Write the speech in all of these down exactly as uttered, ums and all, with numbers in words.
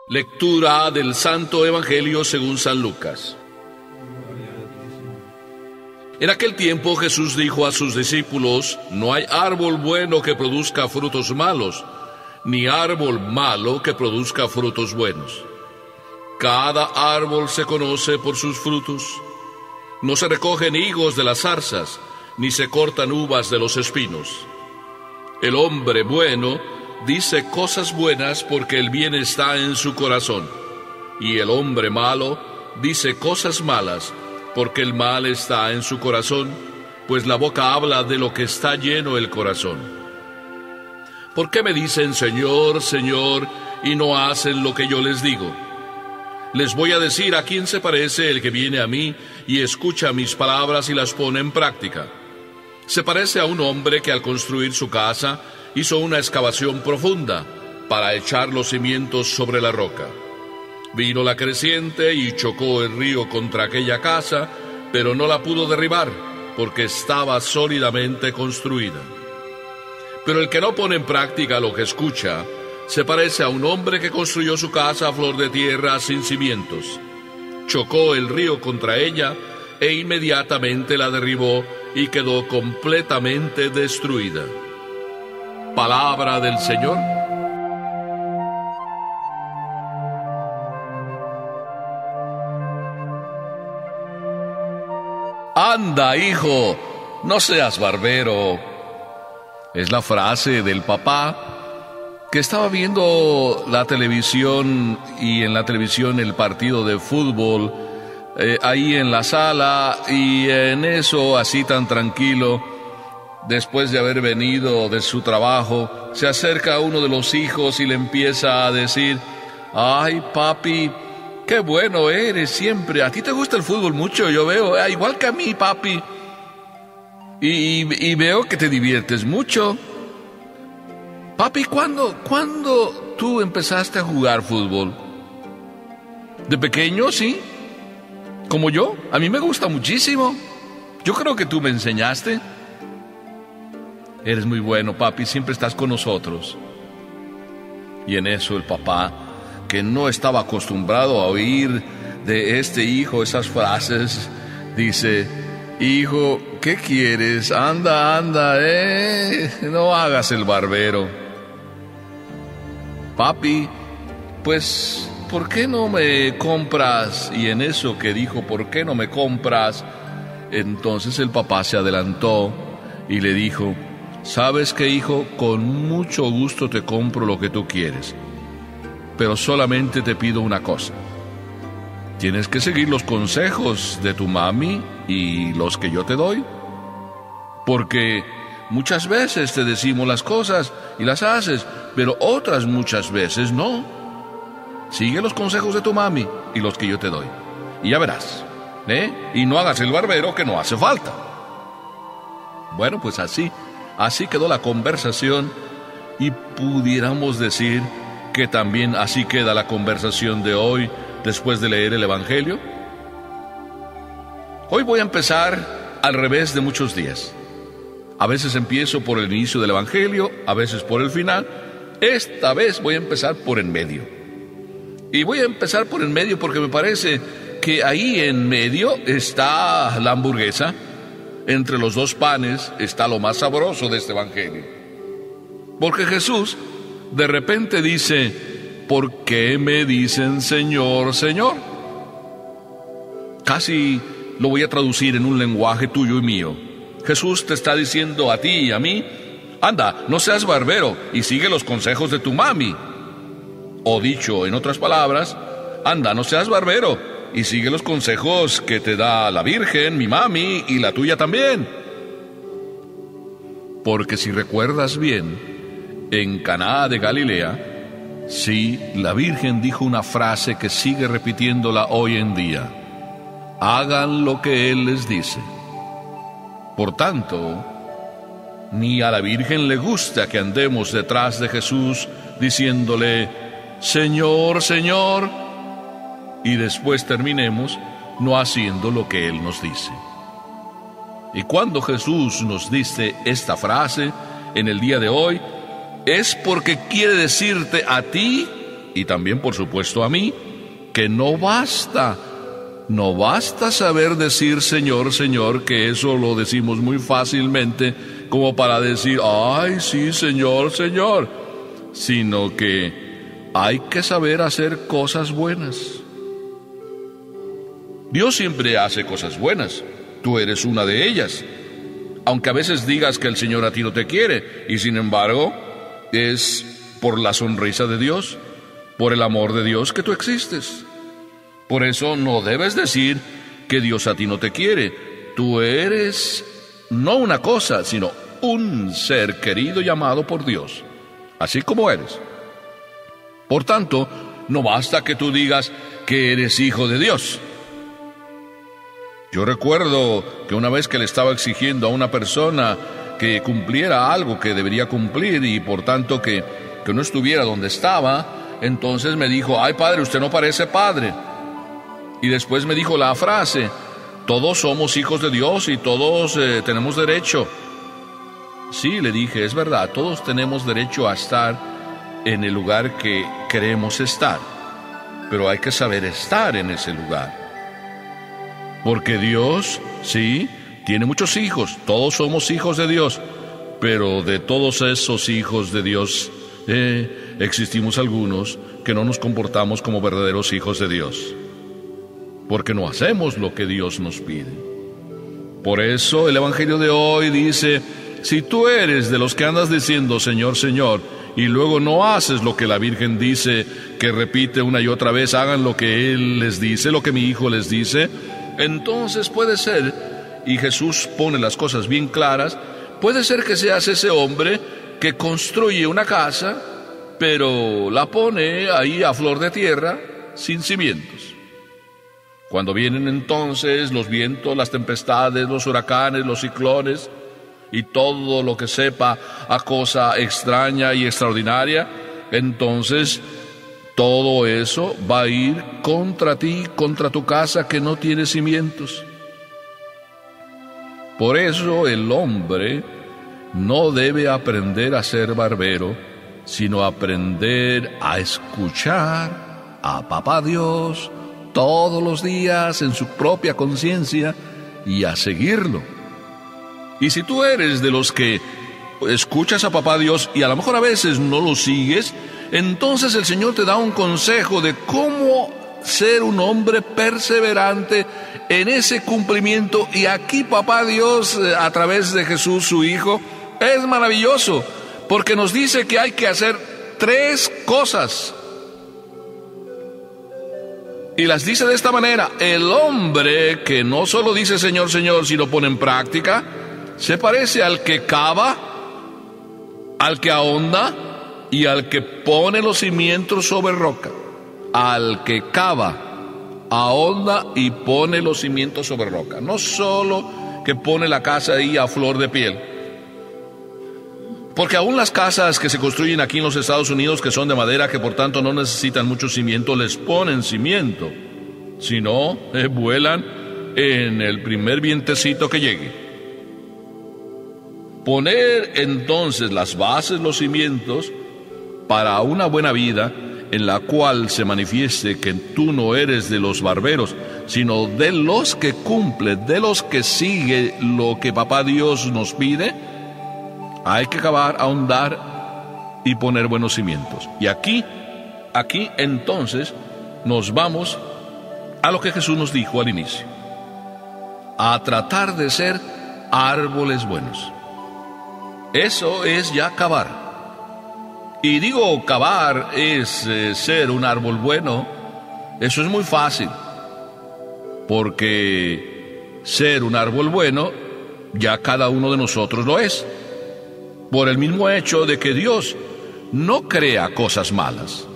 Lectura del Santo Evangelio según San Lucas. En aquel tiempo Jesús dijo a sus discípulos: no hay árbol bueno que produzca frutos malos, ni árbol malo que produzca frutos buenos. Cada árbol se conoce por sus frutos. No se recogen higos de las zarzas, ni se cortan uvas de los espinos. El hombre bueno dice cosas buenas porque el bien está en su corazón, y el hombre malo dice cosas malas porque el mal está en su corazón, pues la boca habla de lo que está lleno el corazón. ¿Por qué me dicen Señor, Señor, y no hacen lo que yo les digo? Les voy a decir a quién se parece el que viene a mí y escucha mis palabras y las pone en práctica. Se parece a un hombre que al construir su casa hizo una excavación profunda para echar los cimientos sobre la roca. Vino la creciente y chocó el río contra aquella casa, pero no la pudo derribar, porque estaba sólidamente construida. Pero el que no pone en práctica lo que escucha, se parece a un hombre que construyó su casa a flor de tierra sin cimientos. Chocó el río contra ella e inmediatamente la derribó y quedó completamente destruida. Palabra del Señor. Anda, hijo, no seas barbero. Es la frase del papá que estaba viendo la televisión y en la televisión el partido de fútbol, eh, ahí en la sala, y en eso, así tan tranquilo, después de haber venido de su trabajo, se acerca a uno de los hijos y le empieza a decir: ay, papi, qué bueno eres siempre, a ti te gusta el fútbol mucho, yo veo, eh, igual que a mí, papi, y, y, y veo que te diviertes mucho. Papi, ¿cuándo, ¿cuándo tú empezaste a jugar fútbol? ¿De pequeño, sí? ¿Como yo? A mí me gusta muchísimo. Yo creo que tú me enseñaste. Eres muy bueno, papi, siempre estás con nosotros. Y en eso el papá, que no estaba acostumbrado a oír de este hijo esas frases, dice: hijo, ¿qué quieres? Anda, anda, eh, no hagas el barbero. Papi, pues, ¿por qué no me compras? Y en eso que dijo, ¿por qué no me compras? Entonces el papá se adelantó y le dijo: ¿sabes qué, hijo? Con mucho gusto te compro lo que tú quieres, pero solamente te pido una cosa. Tienes que seguir los consejos de tu mami y los que yo te doy, porque muchas veces te decimos las cosas y las haces, pero otras muchas veces no. Sigue los consejos de tu mami y los que yo te doy, y ya verás, ¿eh? Y no hagas el barbero, que no hace falta. Bueno, pues así, así quedó la conversación, y pudiéramos decir que también así queda la conversación de hoy después de leer el Evangelio. Hoy voy a empezar al revés de muchos días. A veces empiezo por el inicio del Evangelio, a veces por el final. Esta vez voy a empezar por en medio. Y voy a empezar por en medio porque me parece que ahí en medio está la hamburguesa. Entre los dos panes está lo más sabroso de este Evangelio. Porque Jesús de repente dice: ¿por qué me dicen Señor, Señor? Casi lo voy a traducir en un lenguaje tuyo y mío. Jesús te está diciendo a ti y a mí: anda, no seas barbero y sigue los consejos de tu mami. O dicho en otras palabras: anda, no seas barbero y sigue los consejos que te da la Virgen, mi mami, y la tuya también. Porque si recuerdas bien, en Caná de Galilea, sí, la Virgen dijo una frase que sigue repitiéndola hoy en día: hagan lo que Él les dice. Por tanto, ni a la Virgen le gusta que andemos detrás de Jesús diciéndole: Señor, Señor, y después terminemos no haciendo lo que Él nos dice. Y cuando Jesús nos dice esta frase en el día de hoy, es porque quiere decirte a ti y también por supuesto a mí, que no basta, no basta saber decir Señor, Señor, que eso lo decimos muy fácilmente como para decir, ay, sí, Señor, Señor, sino que hay que saber hacer cosas buenas. Dios siempre hace cosas buenas, tú eres una de ellas, aunque a veces digas que el Señor a ti no te quiere, y sin embargo, es por la sonrisa de Dios, por el amor de Dios que tú existes. Por eso no debes decir que Dios a ti no te quiere. Tú eres no una cosa, sino un ser querido y amado por Dios, así como eres. Por tanto, no basta que tú digas que eres hijo de Dios. Yo recuerdo que una vez que le estaba exigiendo a una persona que cumpliera algo que debería cumplir y por tanto que, que no estuviera donde estaba, entonces me dijo, ay padre, usted no parece padre. Y después me dijo la frase, todos somos hijos de Dios y todos eh, tenemos derecho. Sí, le dije, es verdad, todos tenemos derecho a estar en el lugar que queremos estar, pero hay que saber estar en ese lugar. Porque Dios, sí, tiene muchos hijos, todos somos hijos de Dios, pero de todos esos hijos de Dios, eh, existimos algunos que no nos comportamos como verdaderos hijos de Dios, porque no hacemos lo que Dios nos pide. Por eso el Evangelio de hoy dice, si tú eres de los que andas diciendo Señor, Señor, y luego no haces lo que la Virgen dice, que repite una y otra vez, hagan lo que Él les dice, lo que mi hijo les dice, entonces puede ser, y Jesús pone las cosas bien claras, puede ser que seas ese hombre que construye una casa, pero la pone ahí a flor de tierra, sin cimientos. Cuando vienen entonces los vientos, las tempestades, los huracanes, los ciclones, y todo lo que sepa a cosa extraña y extraordinaria, entonces todo eso va a ir contra ti, contra tu casa que no tiene cimientos. Por eso el hombre no debe aprender a ser barbero, sino aprender a escuchar a Papá Dios todos los días en su propia conciencia y a seguirlo. Y si tú eres de los que escuchas a Papá Dios y a lo mejor a veces no lo sigues, entonces el Señor te da un consejo de cómo ser un hombre perseverante en ese cumplimiento. Y aquí Papá Dios, a través de Jesús, su Hijo, es maravilloso, porque nos dice que hay que hacer tres cosas. Y las dice de esta manera, el hombre que no solo dice Señor, Señor, sino pone en práctica, se parece al que cava, al que ahonda y al que pone los cimientos sobre roca. Al que cava, ahonda y pone los cimientos sobre roca. No solo que pone la casa ahí a flor de piel. Porque aún las casas que se construyen aquí en los Estados Unidos, que son de madera, que por tanto no necesitan mucho cimiento, les ponen cimiento. Si no, eh, vuelan en el primer vientecito que llegue. Poner entonces las bases, los cimientos, para una buena vida en la cual se manifieste que tú no eres de los barberos, sino de los que cumple, de los que sigue lo que Papá Dios nos pide, hay que cavar, ahondar y poner buenos cimientos. Y aquí, aquí entonces nos vamos a lo que Jesús nos dijo al inicio, a tratar de ser árboles buenos. Eso es ya cavar. Y digo cavar es eh, ser un árbol bueno. Eso es muy fácil, porque ser un árbol bueno ya cada uno de nosotros lo es, por el mismo hecho de que Dios no crea cosas malas.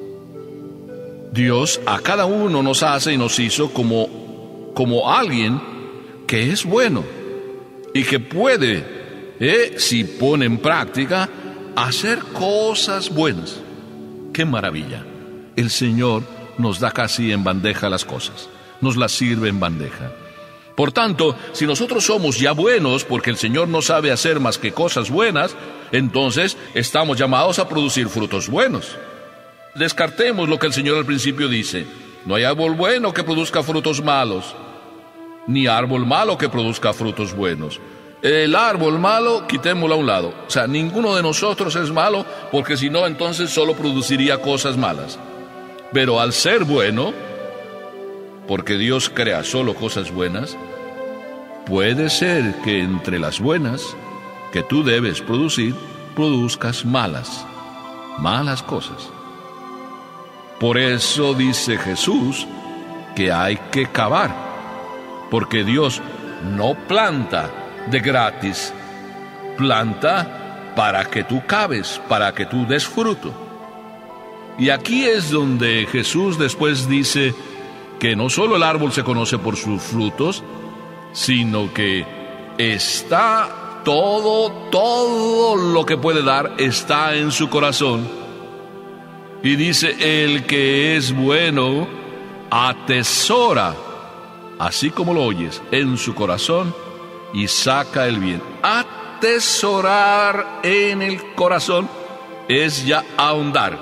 Dios a cada uno nos hace y nos hizo como, como alguien que es bueno y que puede, Eh, si pone en práctica, hacer cosas buenas. ¡Qué maravilla! El Señor nos da casi en bandeja las cosas, nos las sirve en bandeja. Por tanto, si nosotros somos ya buenos, porque el Señor no sabe hacer más que cosas buenas, entonces estamos llamados a producir frutos buenos. descartemos lo que el Señor al principio dice. No hay árbol bueno que produzca frutos malos, ni árbol malo que produzca frutos buenos. El árbol malo, quitémoslo a un lado. O sea, ninguno de nosotros es malo, porque si no, entonces solo produciría cosas malas. Pero al ser bueno, porque Dios crea solo cosas buenas, puede ser que entre las buenas que tú debes producir, produzcas malas, malas cosas. Por eso dice Jesús que hay que cavar, porque Dios no planta de gratis, planta para que tú caves, para que tú des fruto. Y aquí es donde Jesús después dice que no solo el árbol se conoce por sus frutos, sino que está todo, todo lo que puede dar está en su corazón. Y dice, el que es bueno atesora, así como lo oyes, en su corazón y saca el bien. Atesorar en el corazón es ya ahondar,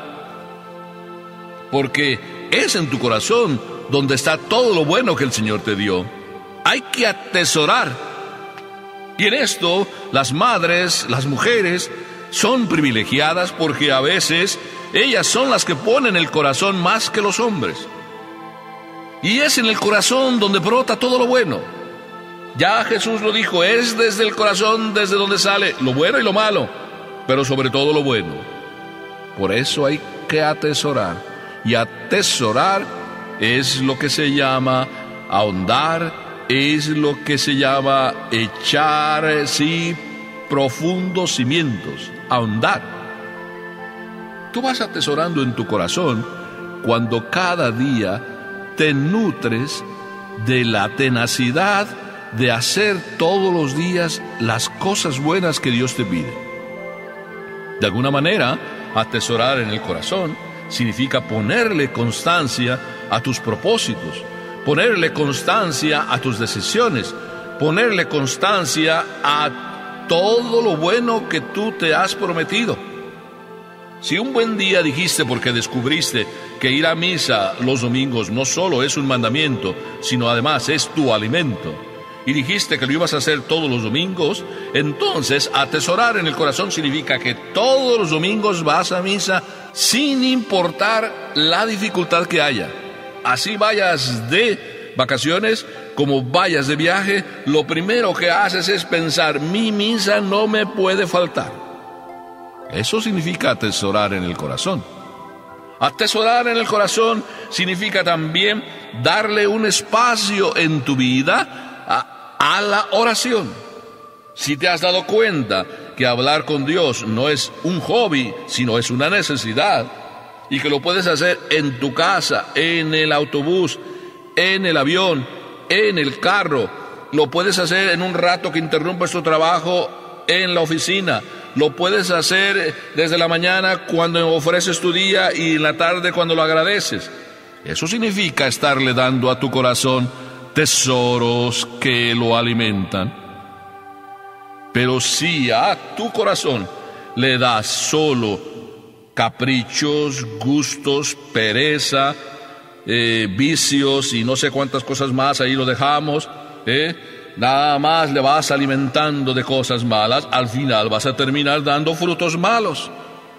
porque es en tu corazón donde está todo lo bueno que el Señor te dio. Hay que atesorar. Y en esto las madres, las mujeres, son privilegiadas porque a veces ellas son las que ponen el corazón más que los hombres. Y es en el corazón donde brota todo lo bueno. Ya Jesús lo dijo, es desde el corazón desde donde sale lo bueno y lo malo, pero sobre todo lo bueno. Por eso hay que atesorar. Y atesorar es lo que se llama ahondar, es lo que se llama echar, sí, profundos cimientos, ahondar. Tú vas atesorando en tu corazón cuando cada día te nutres de la tenacidad de hacer todos los días las cosas buenas que Dios te pide. De alguna manera, atesorar en el corazón significa ponerle constancia a tus propósitos, ponerle constancia a tus decisiones, ponerle constancia a todo lo bueno que tú te has prometido. Si un buen día dijiste, porque descubriste que ir a misa los domingos no solo es un mandamiento, sino además es tu alimento, y dijiste que lo ibas a hacer todos los domingos, entonces atesorar en el corazón significa que todos los domingos vas a misa sin importar la dificultad que haya. Así vayas de vacaciones como vayas de viaje, lo primero que haces es pensar, mi misa no me puede faltar. Eso significa atesorar en el corazón. Atesorar en el corazón significa también darle un espacio en tu vida a, a la oración. Si te has dado cuenta que hablar con Dios no es un hobby, sino es una necesidad, y que lo puedes hacer en tu casa, en el autobús, en el avión, en el carro, lo puedes hacer en un rato que interrumpes tu trabajo en la oficina, lo puedes hacer desde la mañana cuando ofreces tu día y en la tarde cuando lo agradeces. Eso significa estarle dando a tu corazón tesoros que lo alimentan. Pero si a tu corazón le das solo caprichos, gustos, pereza, eh, vicios y no sé cuántas cosas más, ahí lo dejamos, ¿eh? Nada más le vas alimentando de cosas malas, al final vas a terminar dando frutos malos.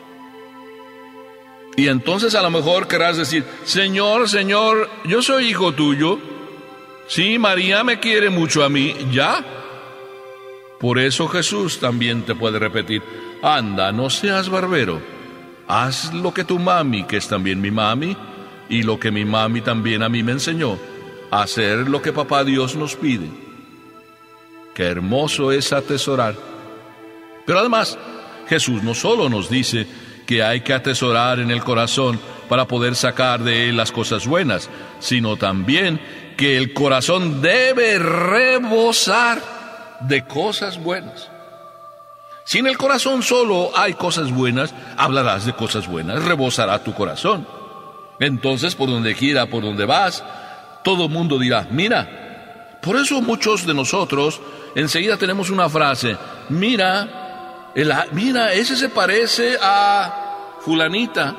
Y entonces a lo mejor querrás decir, Señor, Señor, yo soy hijo tuyo. Sí, María me quiere mucho a mí, ¿ya? Por eso Jesús también te puede repetir, anda, no seas barbero, haz lo que tu mami, que es también mi mami, y lo que mi mami también a mí me enseñó, hacer lo que papá Dios nos pide. Qué hermoso es atesorar. Pero además, Jesús no solo nos dice que hay que atesorar en el corazón para poder sacar de él las cosas buenas, sino también que el corazón debe rebosar de cosas buenas. Si en el corazón solo hay cosas buenas, hablarás de cosas buenas, rebosará tu corazón. Entonces, por donde quiera, por donde vas, todo el mundo dirá, mira. Por eso muchos de nosotros enseguida tenemos una frase, mira, el, mira, ese se parece a fulanita,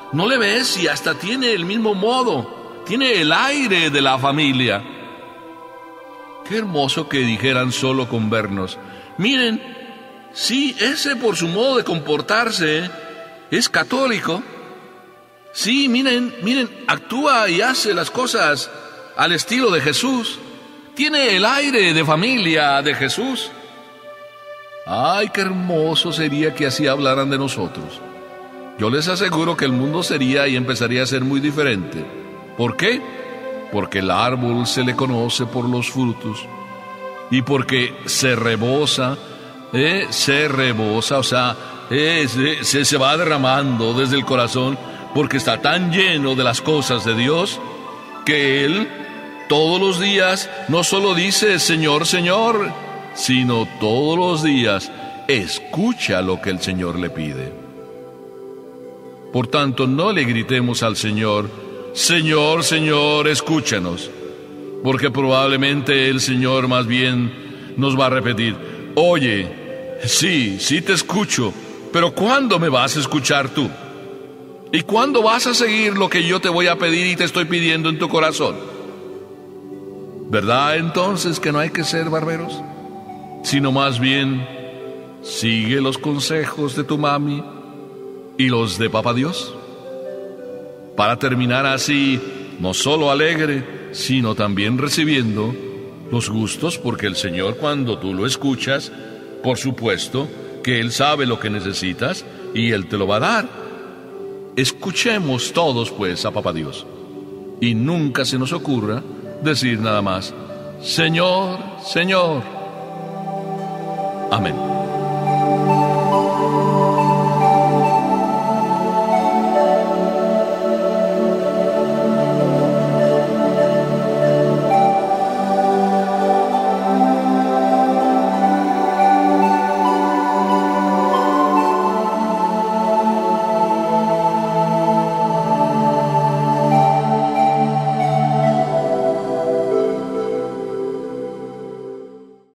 ¿No le ves? Y hasta tiene el mismo modo, tiene el aire de la familia. Qué hermoso que dijeran solo con vernos: miren, sí, ese por su modo de comportarse es católico. Sí, miren, miren, actúa y hace las cosas al estilo de Jesús. Tiene el aire de familia de Jesús. Ay, qué hermoso sería que así hablaran de nosotros. Yo les aseguro que el mundo sería y empezaría a ser muy diferente. ¿Por qué? Porque el árbol se le conoce por los frutos. Y porque se rebosa, eh, se rebosa, o sea, eh, se, se va derramando desde el corazón, porque está tan lleno de las cosas de Dios, que Él todos los días no solo dice Señor, Señor, sino todos los días escucha lo que el Señor le pide. Por tanto, no le gritemos al Señor: Señor, Señor, escúchanos, porque probablemente el Señor más bien nos va a repetir: oye, sí, sí te escucho, pero ¿cuándo me vas a escuchar tú? ¿Y cuándo vas a seguir lo que yo te voy a pedir y te estoy pidiendo en tu corazón? ¿Verdad entonces que no hay que ser barberos? Sino más bien, sigue los consejos de tu mami y los de Papá Dios, para terminar así, no solo alegre, sino también recibiendo los gustos, porque el Señor, cuando tú lo escuchas, por supuesto que Él sabe lo que necesitas y Él te lo va a dar. Escuchemos todos pues a Papá Dios, y nunca se nos ocurra decir nada más: Señor, Señor. Amén.